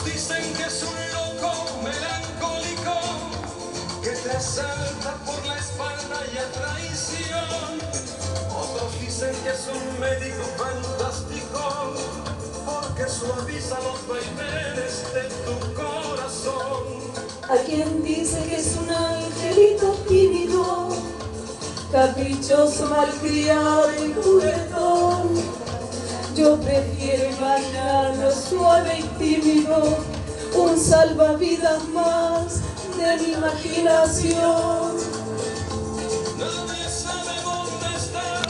Unos dicen que es un loco melancólico que te asalta por la espalda y a traición. Otros dicen que es un médico fantástico porque suaviza los vaivenes de tu corazón. A quien dice que es un angelito tímido, caprichoso, malcriado y juguetón. Yo prefiero imaginarlo suave y tímido, un salvavidas más de mi imaginación. Nadie sabe dónde está,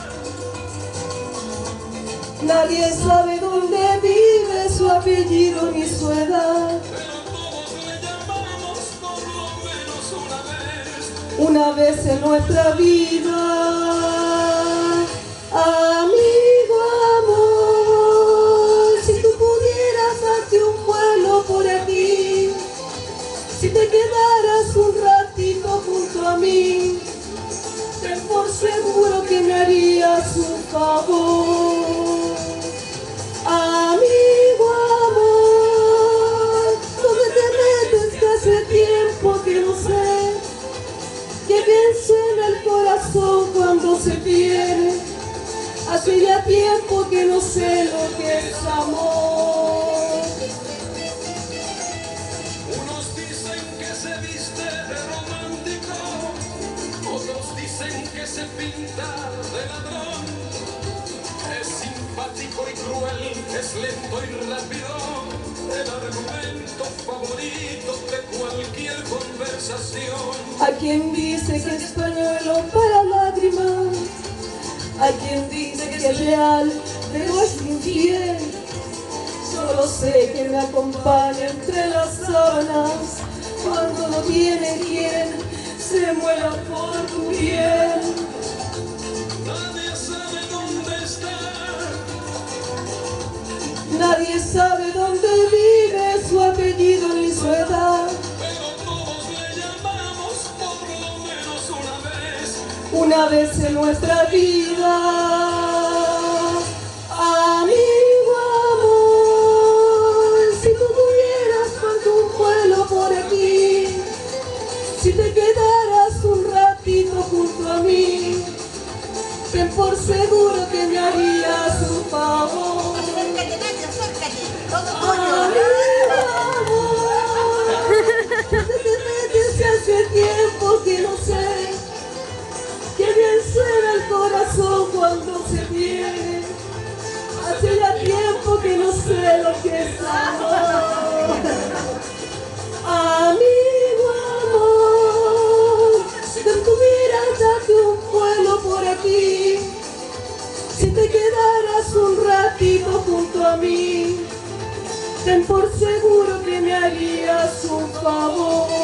nadie sabe dónde vive, su apellido ni su edad. pero todos le llamamos por lo menos Una vez en nuestra vida. Amigo amor, si tú pudieras darte un vuelo por aquí, si te quedaras un ratito junto a mí, ten por seguro que me harías un favor. Amigo amor, ¿dónde te metes que hace tiempo que no sé? Que pienso en el corazón cuando se pierde. Hace ya tiempo que no sé lo que es amor. Unos dicen que se viste de romántico, otros dicen que se pinta de ladrón. Es simpático y cruel, es lento y rápido, el argumento favorito de cualquier conversación. A quien dice que es pañuelo para lágrimas, a quien dice que es leal pero es infiel. Solo sé que me acompaña entre las sábanas cuando no tiene quien se muera por tu piel. Nadie sabe dónde está, nadie sabe dónde vive, su apellido ni su edad. pero todos le llamamos por lo menos Una vez en nuestra vida. Amigo amor, si tú tuvieras tanto un vuelo por aquí, si te quedaras un ratito junto a mí, ten por seguro que me harías un favor. Acércate, Nacho, acércate. Todo Amigo amor, ¿dónde te metes que hace tiempo que no sé? Que bien suena el corazón cuando se pierde. Hace ya tiempo que no sé lo que es amor. Amigo amor, si te tuvieras date un vuelo por aquí, si te quedaras un ratito junto a mí, ten por seguro que me harías un favor.